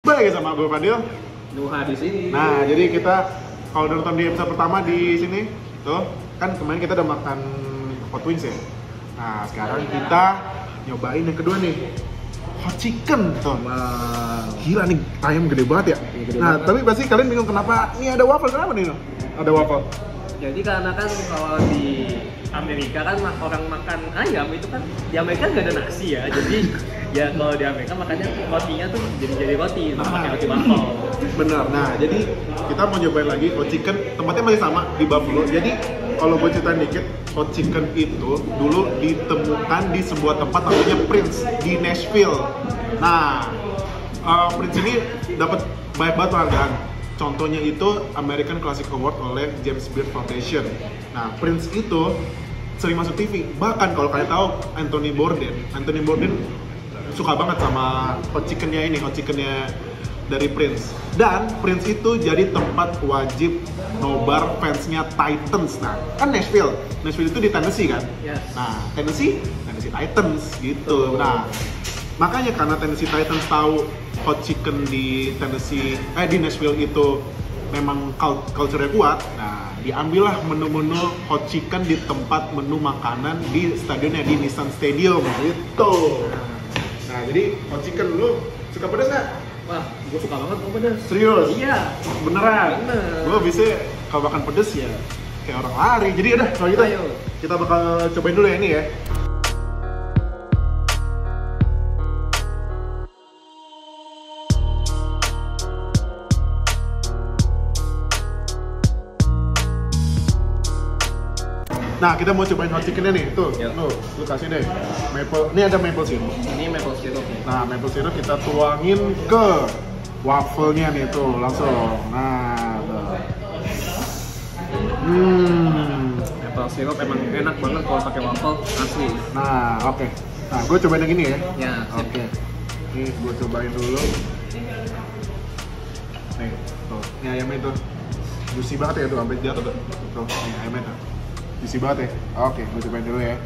Baik sama gue Fadil. Nuha di sini. Nah, jadi kita kalau udah nonton di episode pertama di sini, tuh kan kemarin kita udah makan hot wings ya. Nah, sekarang kita nyobain yang kedua nih, hot chicken tuh. Wow. Gila nih, ayam gede banget ya. Iya, gede Nah, banget. tapi pasti kalian bingung kenapa ini ada waffle, kenapa nih? Ada waffle. Jadi karena kan kalau di Amerika kan orang makan ayam itu kan di Amerika nggak ada nasi ya. Jadi ya kalau di Amerika makannya rotinya tuh jadi roti, pakai roti waffle. Bener. Nah, jadi kita mau nyobain lagi hot chicken. Tempatnya masih sama di Buffalo. Jadi kalau gue ceritain dikit, hot chicken itu dulu ditemukan di sebuah tempat namanya Prince di Nashville. Nah, Prince ini dapat banyak banget penghargaan. Contohnya itu American Classic Award oleh James Beard Foundation. Nah, Prince itu sering masuk TV. Bahkan kalau kalian tahu Anthony Bourdain suka banget sama hot chickennya dari Prince. Dan Prince itu jadi tempat wajib nobar fansnya Titans. Nah, kan Nashville itu di Tennessee kan? Yes. Nah, Tennessee Titans gitu. Nah, makanya karena Tennessee Titans tahu hot chicken di Nashville itu memang culture-nya kuat. Nah, diambillah menu-menu hot chicken di tempat menu makanan di stadionnya di Nissan Stadium gitu. Nah, jadi hot chicken lu suka pedas nggak? Wah, gue suka banget sama pedas. Serius? Iya. Beneran? Bener. Gue bisa kalau makan pedas ya kayak orang lari. Jadi udah kalau gitu Ayo. kita bakal cobain dulu ya ini ya. Nah, kita mau cobain hot chickennya nih, tuh, Yuk. lu kasih deh maple, ini ada maple syrup. Ini maple syrup nih. Nah, maple syrup kita tuangin ke wafelnya nih, tuh, langsung. Nah, tuh. Maple syrup emang enak banget kalau pakai waffle asli. Nah, oke. Nah, gue cobain yang ini ya. Ya, sip. Oke. Ini gue cobain dulu. Nih, tuh, ini ayamnya tuh. Juicy banget ya tuh, sampai jatuh tuh. Tuh, ini ayamnya tuh. Juicy banget ya. Oke, gue cobain dulu ya.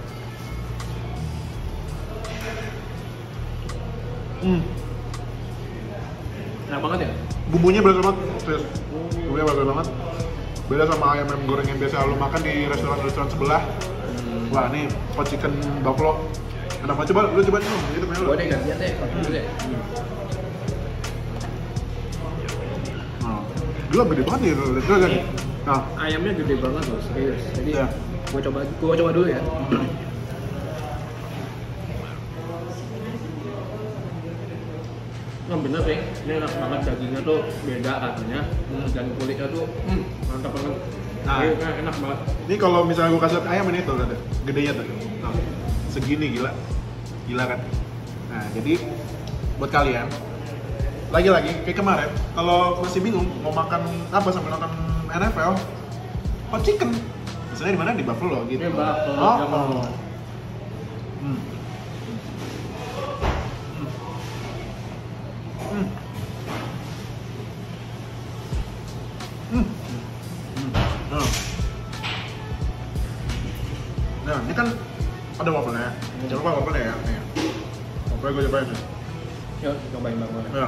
Enak banget ya? Bumbunya berasa banget, serius. Bumbunya berasa banget. Beda sama ayam goreng yang biasa lu makan di restoran-restoran sebelah. Wah, ini hot chicken Buffalo. Enak banget, coba lu cobain dulu, gitu punya lu. Gue deh gantian deh, dulu deh. Nah, gila gede banget ya, lihat kan. Nah, Ayamnya gede banget loh, serius. Jadi ya. gue coba dulu ya. Nah, bener sih, ini enak banget, dagingnya tuh beda rasanya dan kulitnya tuh mantap banget. Nah. Ini enak banget. Ini kalau misalnya gue kasih lihat ayam ini tuh, ada gedenya tuh. Nah, segini gila kan. Nah, jadi buat kalian lagi-lagi kayak kemarin, kalau masih bingung mau makan apa sambil nonton NFL, hot chicken. Misalnya di mana, di Buffalo gitu. Ini Buffalo, Oh, Buffalo. oh. Hmm. Hmm. Hmm. Nah. Nah, ini kan ada wafelnya. Jangan lupa wafelnya ya. Nih. Wafelnya gue cobain nih. Yuk, cobain banget. Ya.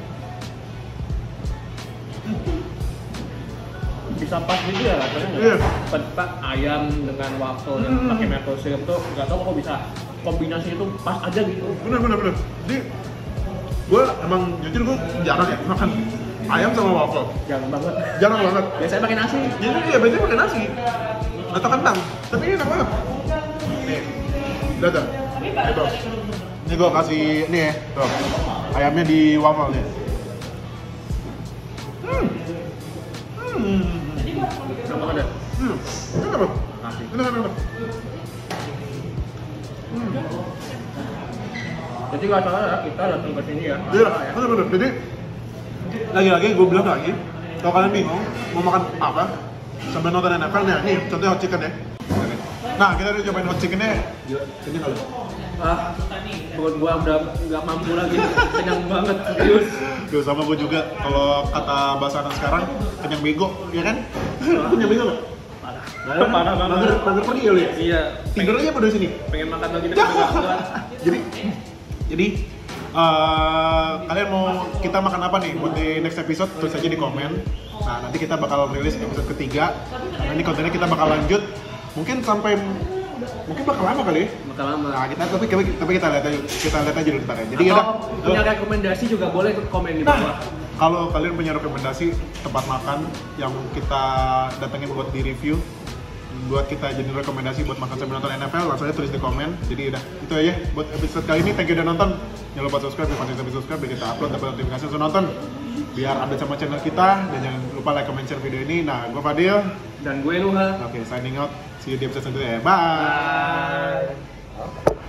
Bisa pas gitu ya rasanya nggak? Iya. Petak ayam dengan waffle yang pakai maple syrup tuh nggak tahu kok bisa kombinasinya tuh pas aja gitu. Bener. Jadi, gue emang jujur gue jarang ya makan ayam sama waffle. Jangan banget. Jarang banget. Biasanya pakai nasi. Jadi ya biasanya pakai nasi atau kentang. Tapi ini enak banget. Nih, udah tuh. Tuh. Ini gue kasih nih ya, tuh. Ayamnya di waffle nih. Enak banget ya. Ini apa? Nasi. Enak. Jadi nggak salah ya, kita datang ke sini ya. Iya, bener. Jadi lagi-lagi gue bilang lagi, kalau kalian bingung mau makan apa sambil nonton NFL, nah nih contohnya hot chicken ya. Nah, kita udah cobain hot chickennya. Gila, ini kali. Perut gua udah nggak mampu lagi, kenyang banget, serius. Duh, sama gue juga. Kalau kata bahasa anak sekarang, kenyang bego, ya kan? Kenyang bego nggak? Parah banget. Mager pergi ya lu ya? Iya. Tidur aja pada sini. Pengen makan lagi tapi nggak kuat. Jadi Kalian mau kita makan apa nih buat di next episode? Tulis aja di komen. Nah nanti kita bakal rilis episode ketiga. Nah, ini kontennya kita bakal lanjut. Mungkin bakal lama kali. Bakal lama. Nah kita tapi kita lihat aja dulu ntar ya. Jadi atau punya rekomendasi juga boleh ikut komen di bawah. Kalau kalian punya rekomendasi tempat makan yang kita datengin buat di review, buat kita jadi rekomendasi buat makan sambil nonton NFL, langsung aja tulis di komen. Jadi udah itu aja buat episode kali ini. Thank you udah nonton. Jangan lupa subscribe, biar kita upload dapat notifikasi langsung nonton. Biar update sama channel kita dan jangan lupa like, comment, share video ini. Nah, gue Fadil dan gue Nuha. Oke, signing out. See you di episode selanjutnya. Bye. Bye.